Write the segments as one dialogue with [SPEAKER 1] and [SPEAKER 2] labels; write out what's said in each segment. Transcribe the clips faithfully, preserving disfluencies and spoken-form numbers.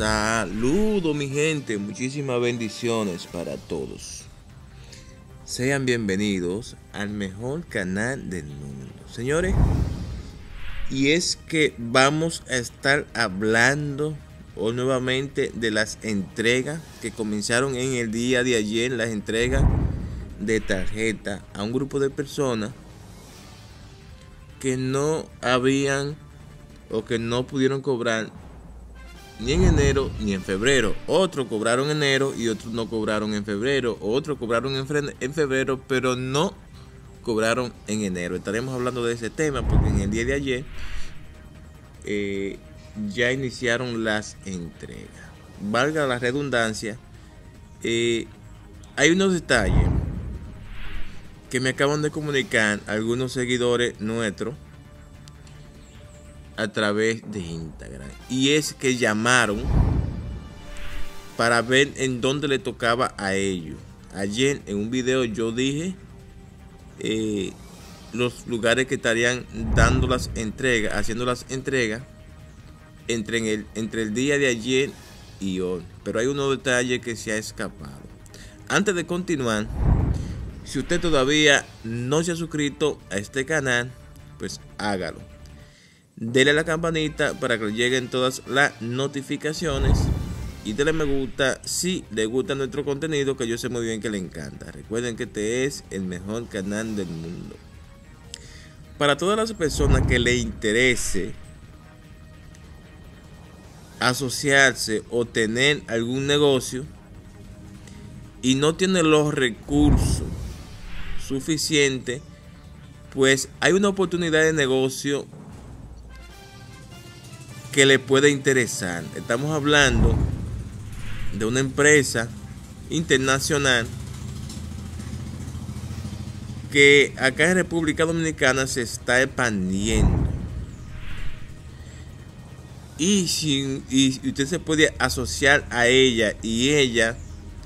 [SPEAKER 1] Saludos mi gente, muchísimas bendiciones para todos. Sean bienvenidos al mejor canal del mundo, señores. Y es que vamos a estar hablando hoy nuevamente de las entregas que comenzaron en el día de ayer, las entregas de tarjeta a un grupo de personas que no habían o que no pudieron cobrar ni en enero ni en febrero. Otros cobraron en enero y otros no cobraron en febrero. Otros cobraron en febrero pero no cobraron en enero. Estaremos hablando de ese tema porque en el día de ayer eh, ya iniciaron las entregas. Valga la redundancia, eh, hay unos detalles que me acaban de comunicar algunos seguidores nuestros a través de Instagram, y es que llamaron para ver en dónde le tocaba a ellos. Ayer en un video yo dije eh, los lugares que estarían dando las entregas, haciendo las entregas entre el, entre el día de ayer y hoy, pero hay unos detalles que se ha escapado. Antes de continuar, si usted todavía no se ha suscrito a este canal, pues hágalo. Dele a la campanita para que le lleguen todas las notificaciones y dele me gusta si le gusta nuestro contenido, que yo sé muy bien que le encanta. Recuerden que este es el mejor canal del mundo. Para todas las personas que le interese asociarse o tener algún negocio y no tiene los recursos suficientes, pues hay una oportunidad de negocio que le puede interesar. Estamos hablando de una empresa internacional que acá en República Dominicana se está expandiendo, y si y usted se puede asociar a ella y ella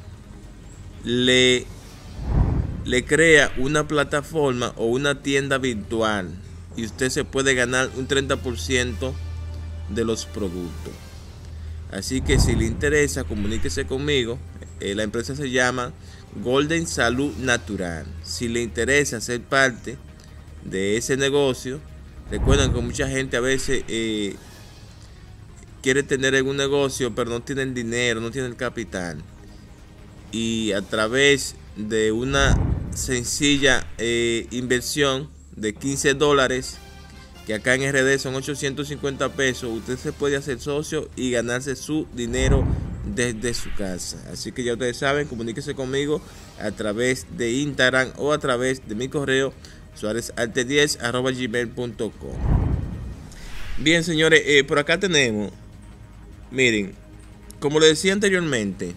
[SPEAKER 1] le le crea una plataforma o una tienda virtual, y usted se puede ganar un treinta por ciento de los productos. Así que si le interesa, comuníquese conmigo. Eh, la empresa se llama Golden Salud Natural. Si le interesa ser parte de ese negocio, recuerden que mucha gente a veces eh, quiere tener algún negocio pero no tiene el dinero, no tiene el capital, y a través de una sencilla eh, inversión de quince dólares, que acá en R D son ochocientos cincuenta pesos, usted se puede hacer socio y ganarse su dinero desde su casa. Así que ya ustedes saben, comuníquese conmigo a través de Instagram o a través de mi correo suárez arte diez arroba gmail punto com. Bien, señores, eh, por acá tenemos, miren, como les decía anteriormente,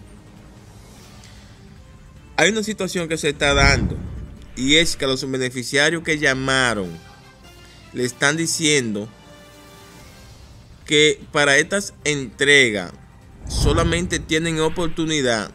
[SPEAKER 1] hay una situación que se está dando, y es que a los beneficiarios que llamaron le están diciendo que para estas entregas solamente tienen oportunidad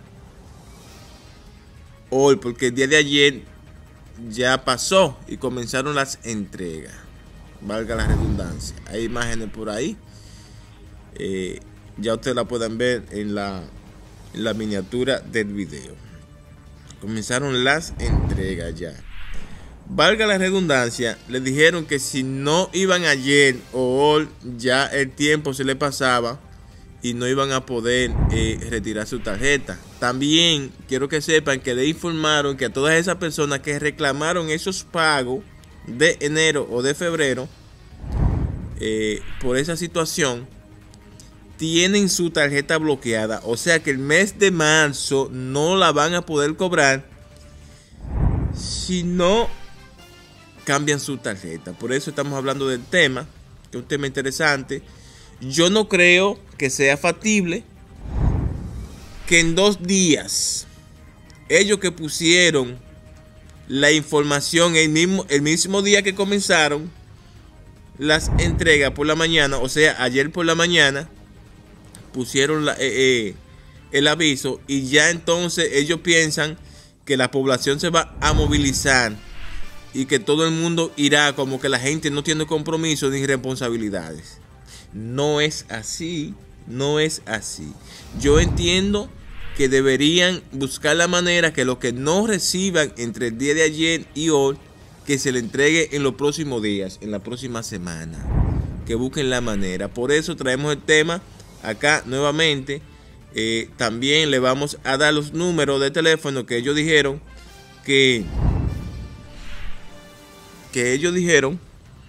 [SPEAKER 1] hoy, porque el día de ayer ya pasó y comenzaron las entregas. Valga la redundancia. Hay imágenes por ahí, eh, ya ustedes la pueden ver en la, en la miniatura del video. Comenzaron las entregas ya. Valga la redundancia, les dijeron que si no iban ayer o hoy, ya el tiempo se le pasaba y no iban a poder eh, retirar su tarjeta. También quiero que sepan que le informaron que a todas esas personas que reclamaron esos pagos de enero o de febrero eh, por esa situación, tienen su tarjeta bloqueada. O sea que el mes de marzo no la van a poder cobrar si no cambian su tarjeta. Por eso estamos hablando del tema, que es un tema interesante. Yo no creo que sea factible que en dos días ellos que pusieron la información el mismo, el mismo día que comenzaron las entregas por la mañana, o sea ayer por la mañana pusieron la, eh, eh, el aviso, y ya entonces ellos piensan que la población se va a movilizar y que todo el mundo irá, como que la gente no tiene compromiso ni responsabilidades. No es así. no es así. Yo entiendo que deberían buscar la manera que los que no reciban entre el día de ayer y hoy, que se le entregue en los próximos días, en la próxima semana. Que busquen la manera. Por eso traemos el tema acá nuevamente. Eh, también le vamos a dar los números de teléfono que ellos dijeron que, que ellos dijeron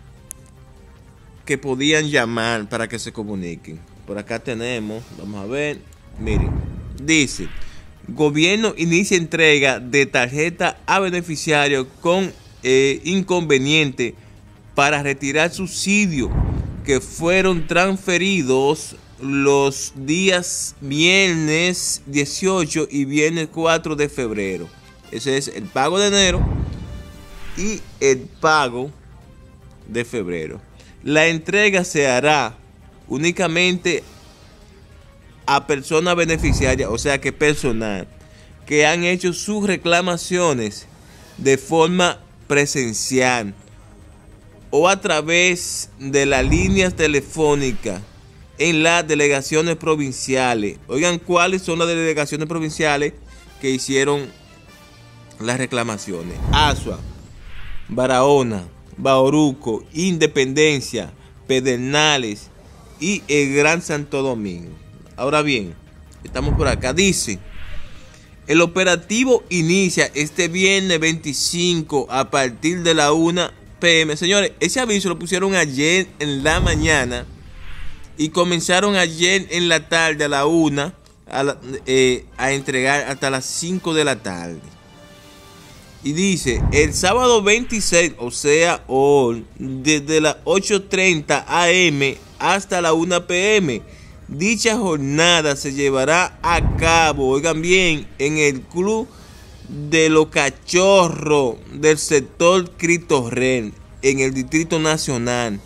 [SPEAKER 1] que podían llamar para que se comuniquen. Por acá tenemos, vamos a ver, miren, dice: gobierno inicia entrega de tarjeta a beneficiarios con eh, inconveniente para retirar subsidios que fueron transferidos los días viernes dieciocho y viernes cuatro de febrero. Ese es el pago de enero y el pago de febrero. La entrega se hará únicamente a personas beneficiarias, o sea que personal, que han hecho sus reclamaciones de forma presencial o a través de las líneas telefónicas en las delegaciones provinciales. Oigan, ¿cuáles son las delegaciones provinciales que hicieron las reclamaciones? Azua, Barahona, Bauruco, Independencia, Pedernales y el Gran Santo Domingo. Ahora bien, estamos por acá. Dice: el operativo inicia este viernes veinticinco a partir de la una pe eme. Señores, ese aviso lo pusieron ayer en la mañana y comenzaron ayer en la tarde a la una a, la, eh, a entregar hasta las cinco de la tarde. Y dice: el sábado veintiséis, o sea hoy, desde las ocho treinta a eme hasta la una pe eme, dicha jornada se llevará a cabo, oigan bien, en el Club de los Cachorros del sector Cristo Rey, en el Distrito Nacional,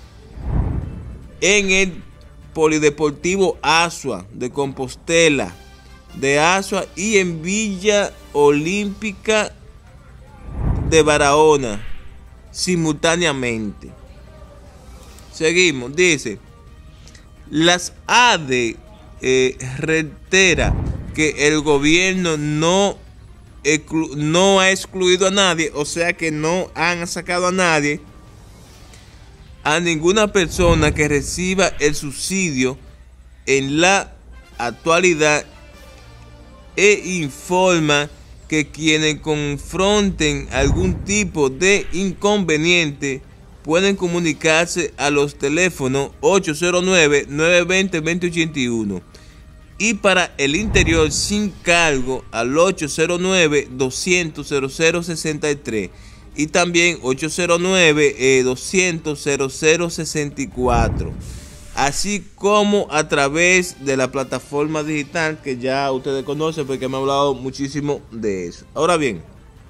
[SPEAKER 1] en el Polideportivo Azua de Compostela de Azua y en Villa Olímpica de Barahona simultáneamente. Seguimos, dice: las A D eh, reitera que el gobierno no, exclu no ha excluido a nadie, o sea que no han sacado a nadie, a ninguna persona que reciba el subsidio en la actualidad, e informa que quienes confronten algún tipo de inconveniente pueden comunicarse a los teléfonos ocho cero nueve, nueve dos cero, dos cero ocho uno y para el interior sin cargo al ocho cero nueve, doscientos, cero cero sesenta y tres y también ocho cero nueve, doscientos, cero cero sesenta y cuatro, así como a través de la plataforma digital que ya ustedes conocen porque me he hablado muchísimo de eso. Ahora bien,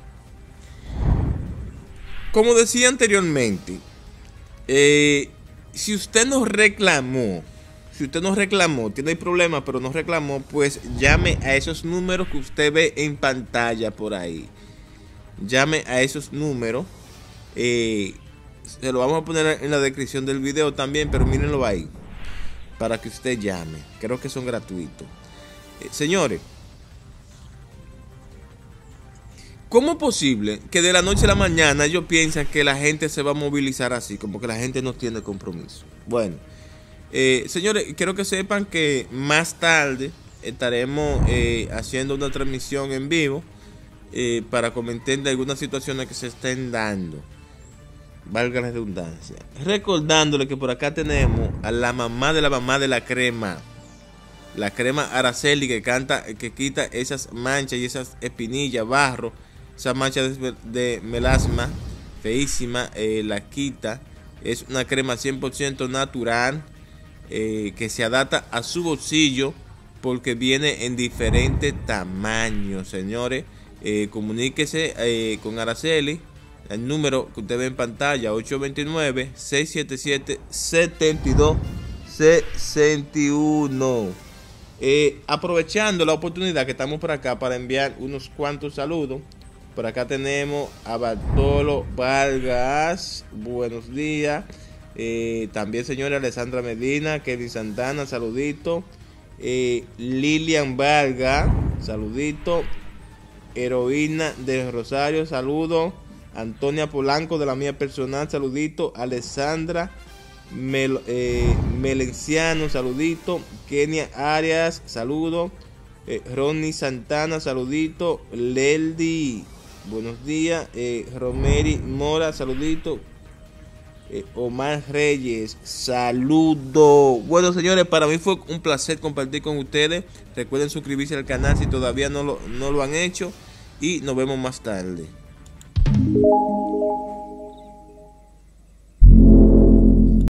[SPEAKER 1] como decía anteriormente, eh, si usted nos reclamó, si usted nos reclamó, tiene problema pero no reclamó, pues llame a esos números que usted ve en pantalla por ahí. Llame a esos números. Eh, se lo vamos a poner en la descripción del video también, pero mírenlo ahí para que usted llame. Creo que son gratuitos. Eh, señores, ¿cómo es posible que de la noche a la mañana ellos piensan que la gente se va a movilizar así? Como que la gente no tiene compromiso. Bueno, eh, señores, quiero que sepan que más tarde estaremos eh, haciendo una transmisión en vivo eh, para comentar de algunas situaciones que se estén dando. Valga la redundancia. Recordándole que por acá tenemos a la mamá de la mamá de la crema. La crema Araceli, que canta, que quita esas manchas y esas espinillas, barro, esas manchas de, de melasma feísima, eh, la quita. Es una crema cien por ciento natural, eh, que se adapta a su bolsillo porque viene en diferentes tamaños. Señores, eh, comuníquese eh, con Araceli. El número que usted ve en pantalla, ocho dos nueve, seis siete siete, siete dos seis uno. Eh, aprovechando la oportunidad que estamos por acá para enviar unos cuantos saludos. Por acá tenemos a Bartolo Vargas, buenos días. Eh, también, señores, Alessandra Medina, Kevin Santana, saludito. Eh, Lilian Vargas, saludito. Heroína de Rosario, saludo. Antonia Polanco, de la mía personal, saludito. Alessandra Mel, eh, Melenciano, saludito. Kenia Arias, saludo. eh, Ronnie Santana, saludito. Leldi, buenos días. eh, Romeri Mora, saludito. eh, Omar Reyes, saludo. Bueno, señores, para mí fue un placer compartir con ustedes. Recuerden suscribirse al canal si todavía no lo, no lo han hecho, y nos vemos más tarde.